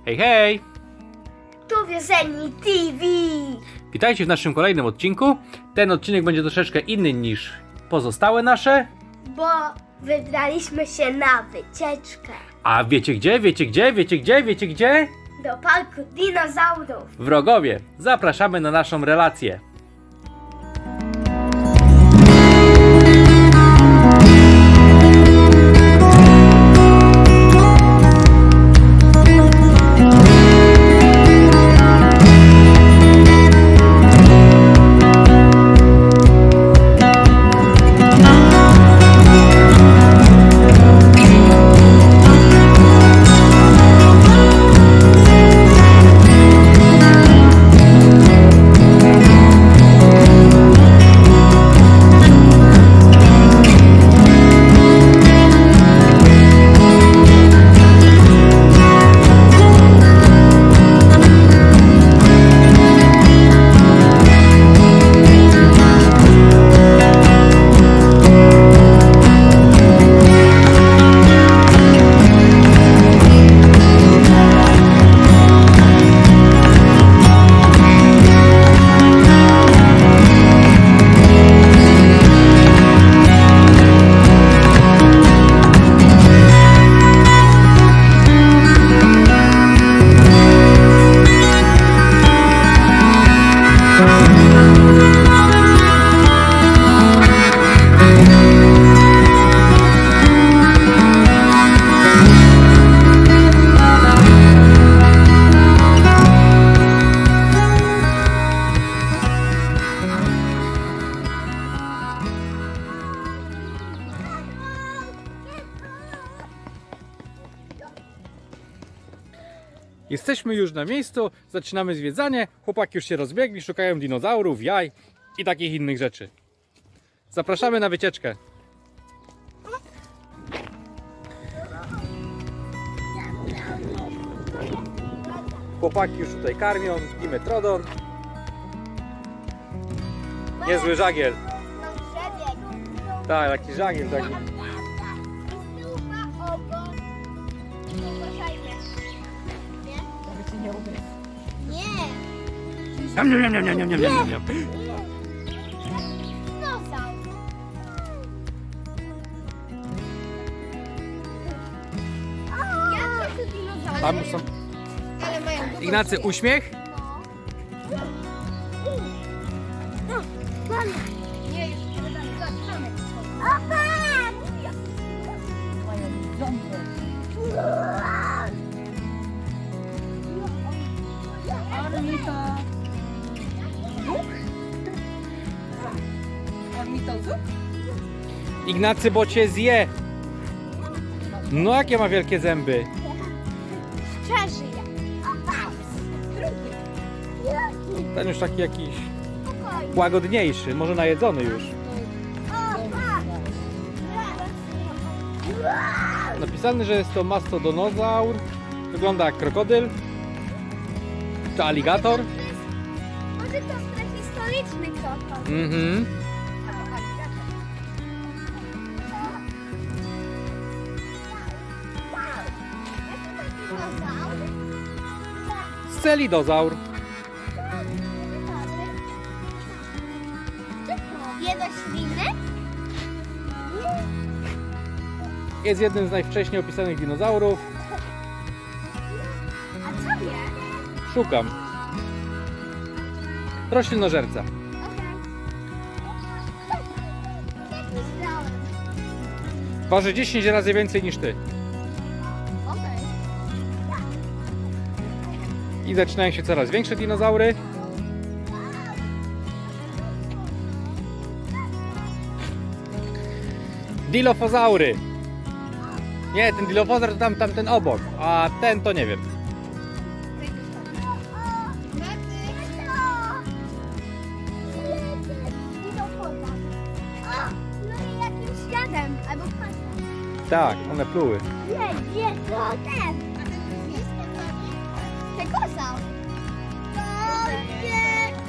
Hej, hej! Tu Wiosenni TV! Witajcie w naszym kolejnym odcinku. Ten odcinek będzie troszeczkę inny niż pozostałe nasze. Bo wybraliśmy się na wycieczkę A wiecie gdzie? Wiecie gdzie? Wiecie gdzie? Wiecie gdzie? do parku dinozaurów. W Rogowie. Zapraszamy na naszą relację. Jesteśmy już na miejscu, zaczynamy zwiedzanie. Chłopaki już się rozbiegli, szukają dinozaurów, jaj i takich innych rzeczy. Zapraszamy na wycieczkę. Chłopaki już tutaj karmią i metrodon. Niezły żagiel. Tak, taki żagiel taki. Niam, niam, niam, niam, niam, niam, niam, niam. Tam są... Ignacy, uśmiech? Nie, już zaczynamy. Ignacy, bo cię zje. No jakie ma wielkie zęby. Przeżyję. Ten już taki jakiś łagodniejszy, może najedzony już. Napisane, że jest to mastodonozaur. Wygląda jak krokodyl. Czy aligator? Może to prehistoryczny krokodyl. Mhm. Scelidozaur. Jednoślinny? Jest jednym z najwcześniej opisanych dinozaurów. A co wie? Szukam. Roślinożerca. Jak myślałem. Waży 10 razy więcej niż ty. I zaczynają się coraz większe dinozaury. Dilofozaury. Nie, ten dilofozaur to tamten obok, a ten to nie wiem. No i jakimś jadem, albo pasem. Tak, one pluły. Nie, to ten. Stegosaur. To jest.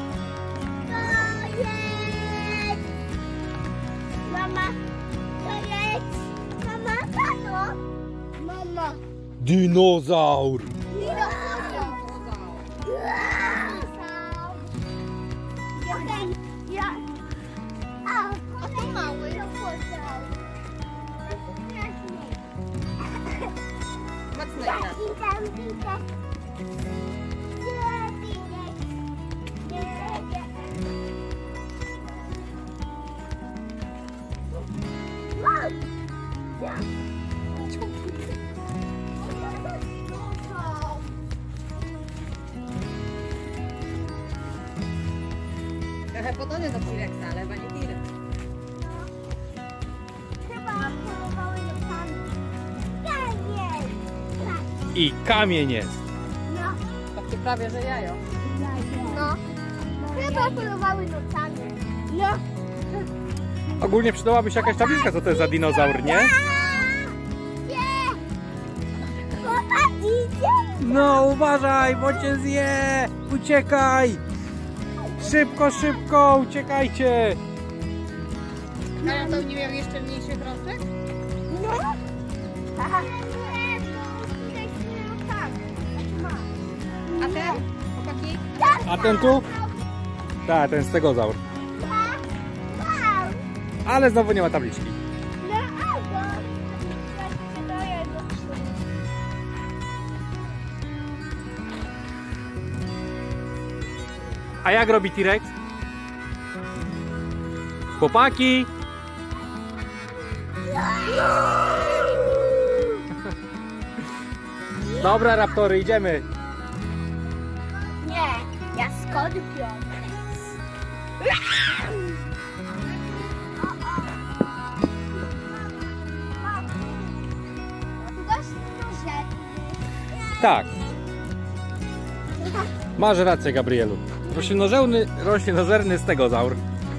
Mama, to jest. Mama, tato. Mama. Dinozaur! Dinozaur! Tinka. Nie, Tinek. Nie, nie. Wow. Ja. Trochę podobny do T-Rexa, ale chyba nie T-Rex. Chyba polowały nocami. Nie. Tak. I kamień jest. No. Takie prawie, że jajo. No. Chyba polowały nocami. No. Ogólnie przydałaby się jakaś tabliczka, co to jest za dinozaur, nie? Nie. Chłopak idzie. No uważaj, bo cię zje! Uciekaj! Szybko, szybko, uciekajcie! Ale to nie miał jeszcze mniejszych rączek? No. Aha. Nie, bo tutaj się tak. A ten? Chłopaki? A ten tu? Tak, ten stegozaur. Wow. Ale znowu nie ma tabliczki. No albo. Ja się daję do przodu. A jak robi T-Rex? Chłopaki! Dobra, raptory, idziemy. Nie, ja skorpion. Tak, masz rację, Gabrielu. Roślinożerny stegozaur.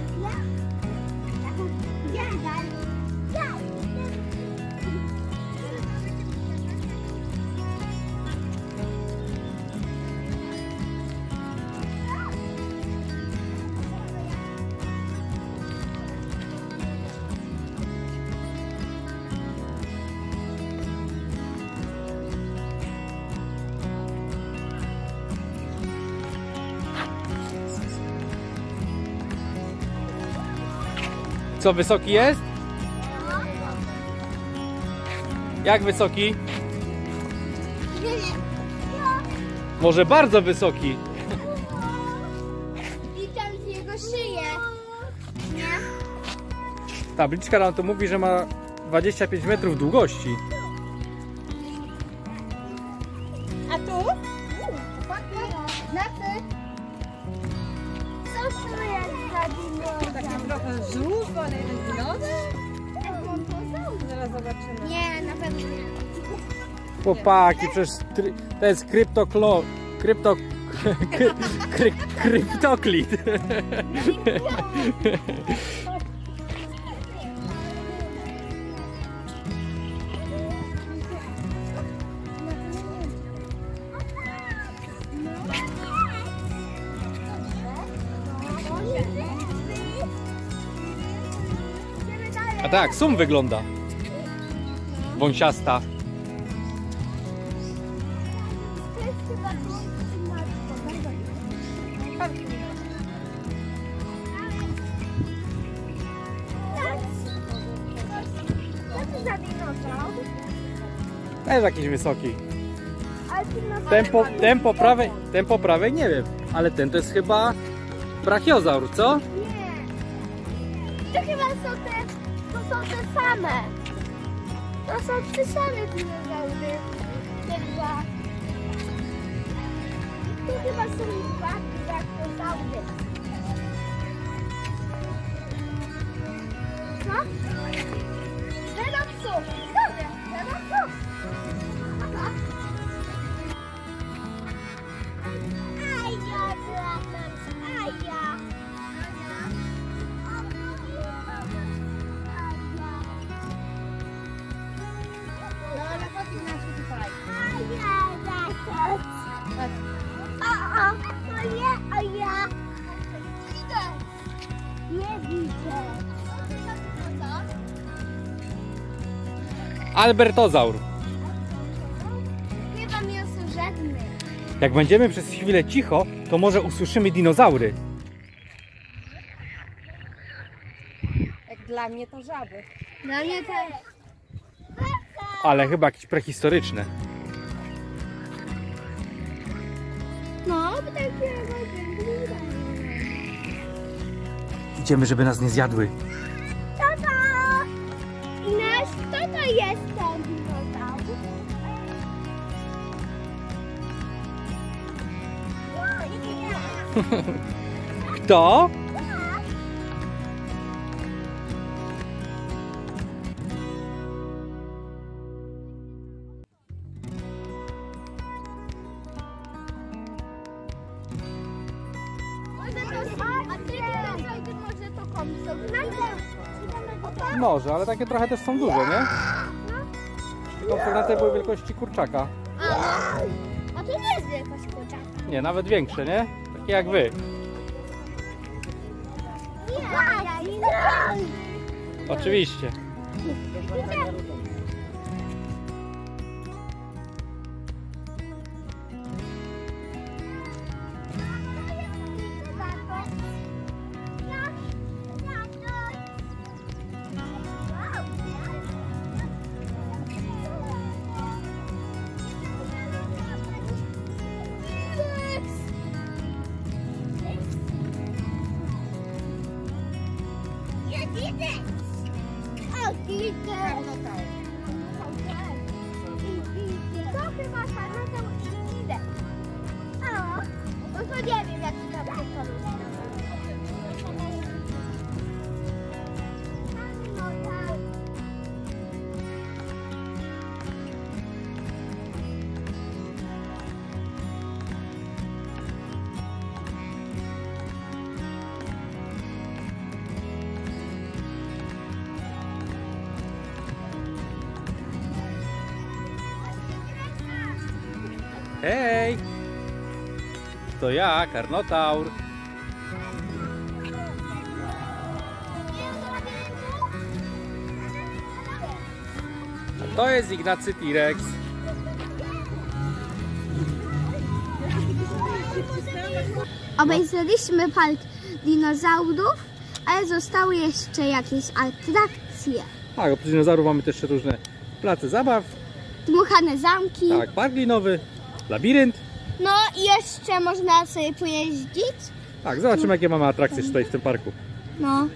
Co, wysoki jest? Jak wysoki? Może bardzo wysoki. I tam z jego szyję. Nie? Tabliczka nam tu mówi, że ma 25 metrów długości. A tu? Na ty? Co tu jest za dinozaur? Taki trochę żółw, ale jeden dinozaur? Zaraz zobaczymy. Nie, na pewno nie. Chłopaki, przecież to jest kryptoklid. A tak, sum wygląda. Wąsiasta. To jest chyba co to za dinozaur? Też jakiś wysoki. Ale ty ma Ten po prawej nie wiem, ale ten to jest chyba brachiozaur, co? Nie. To chyba to są te same. To są te same dinozaury. Te dwa. Tu chyba są dwa dinozaury. Co? Zero psów. Dobrze, zero psów. Aha. Aja, Aja. No ale chodź Ignacy tutaj. A ja widzę. Nie widzę. Albertozaur. Chyba mięsożerny. Jak będziemy przez chwilę cicho, to może usłyszymy dinozaury. Jak dla mnie to żaby. Dla mnie też. Ale chyba jakieś prehistoryczne. Idziemy, żeby nas nie zjadły. Tata! Ines, kto to jest ten dinozaur? Kto? Może to komiso. Może, ale takie trochę też są duże, nie? Tylko te były wielkości kurczaka. A to nie jest wielkość kurczaka. Nie, nawet większe, nie? Takie jak wy. Oczywiście. To chyba karnotaur i idę. No to nie wiem, jaki tam jest. Hej! To ja, Karnotaur. A to jest Ignacy T-Rex. Obejrzeliśmy park dinozaurów, ale zostały jeszcze jakieś atrakcje. Tak, oprócz dinozaurów mamy też różne place zabaw. Dmuchane zamki. Tak, park linowy, labirynt. No i jeszcze można sobie pojeździć. Tak, zobaczymy jakie mamy atrakcje tutaj w tym parku. No.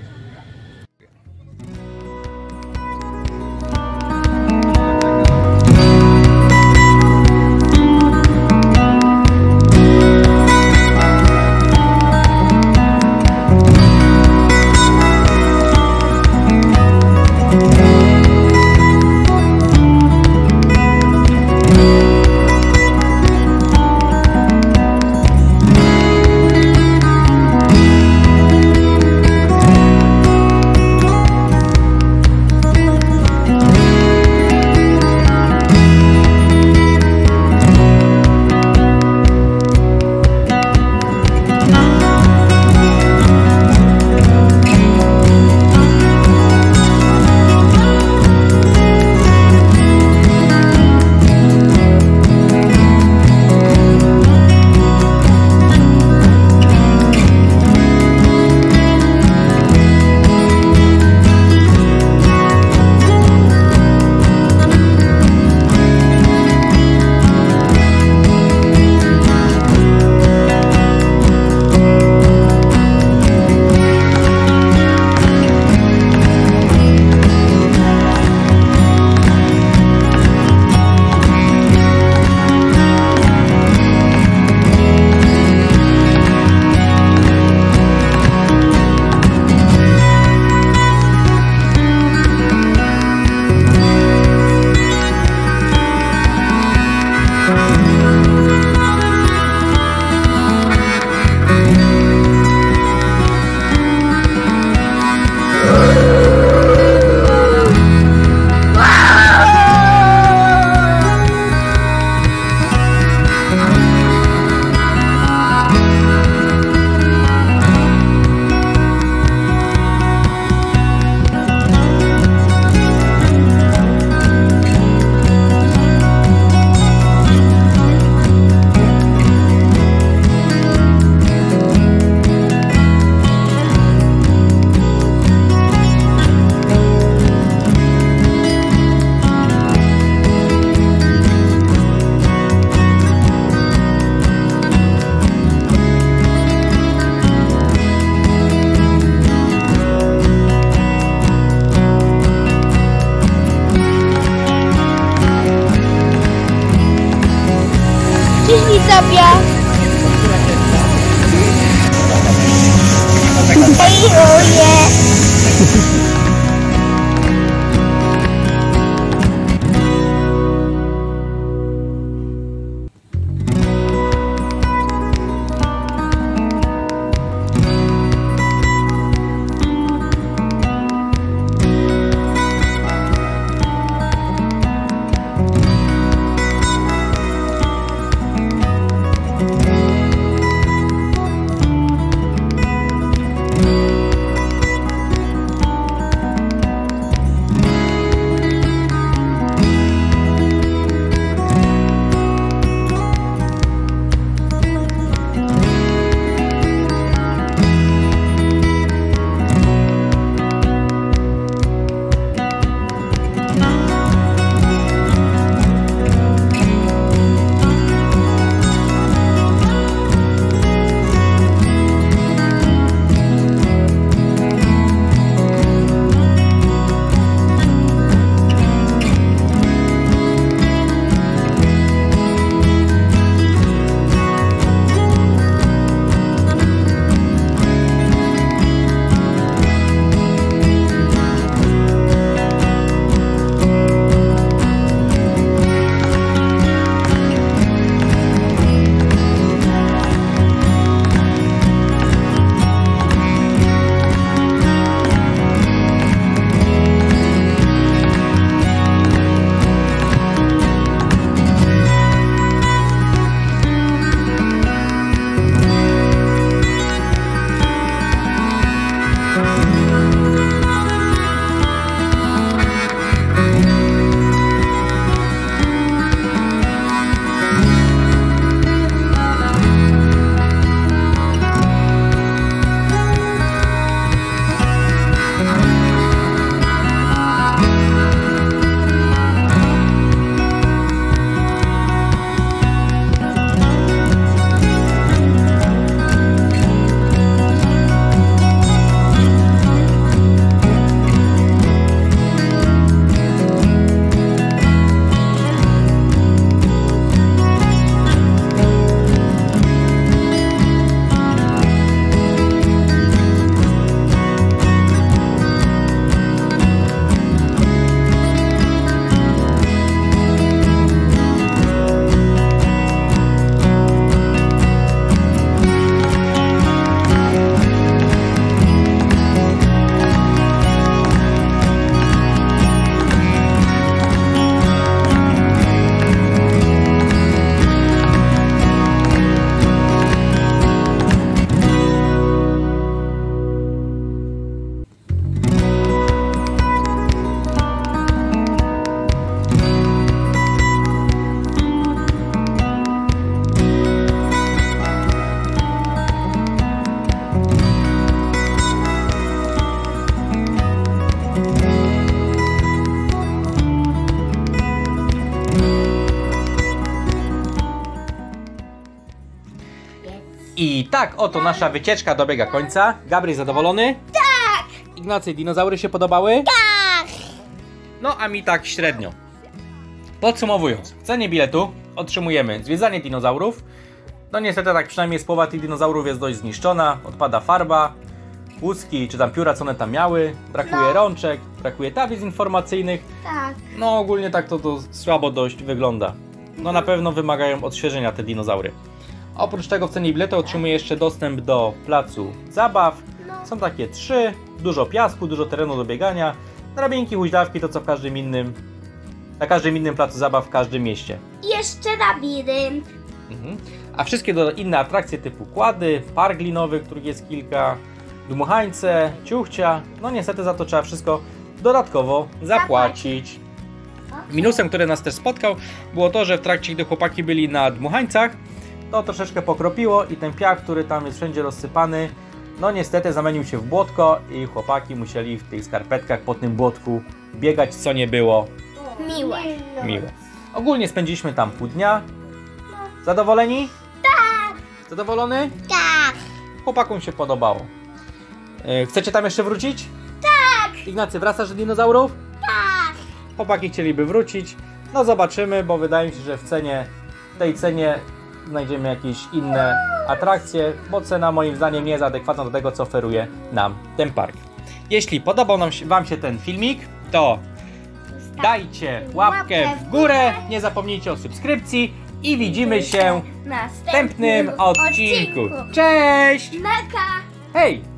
tak oto nasza wycieczka dobiega końca. Gabryś zadowolony? Tak! Ignacy, dinozaury się podobały? Tak! No a mi tak średnio. Podsumowując, w cenie biletu otrzymujemy zwiedzanie dinozaurów. No niestety tak przynajmniej z połowa tych dinozaurów jest dość zniszczona, odpada farba, łuski czy tam pióra, co one tam miały, brakuje rączek, brakuje tablic informacyjnych. Tak. No ogólnie tak to słabo dość wygląda. No na pewno wymagają odświeżenia te dinozaury. Oprócz tego w cenie biletu otrzymuje jeszcze dostęp do placu zabaw. Są takie 3, dużo piasku, dużo terenu do biegania, drabinki, huźdawki, to co na każdym innym placu zabaw w każdym mieście. I jeszcze labirynt. A wszystkie inne atrakcje typu kłady, park linowy, których jest kilka, dmuchańce, ciuchcia, no niestety za to trzeba wszystko dodatkowo zapłacić. Minusem, który nas też spotkał, było to, że w trakcie, gdy chłopaki byli na dmuchańcach, to troszeczkę pokropiło i ten piach, który tam jest wszędzie rozsypany, no niestety zamienił się w błotko i chłopaki musieli w tych skarpetkach po tym błotku biegać, co nie było miłe. Ogólnie spędziliśmy tam pół dnia. Zadowoleni? Tak! Zadowolony? Tak. Chłopakom się podobało. Chcecie tam jeszcze wrócić? Tak! Ignacy, wracasz do dinozaurów? Tak. Chłopaki chcieliby wrócić. No zobaczymy, bo wydaje mi się, że w tej cenie znajdziemy jakieś inne atrakcje, bo cena moim zdaniem nie jest adekwatna do tego, co oferuje nam ten park. Jeśli podobał Wam się ten filmik, to dajcie łapkę w górę, nie zapomnijcie o subskrypcji i widzimy się w następnym odcinku. Cześć! Naka. Hej!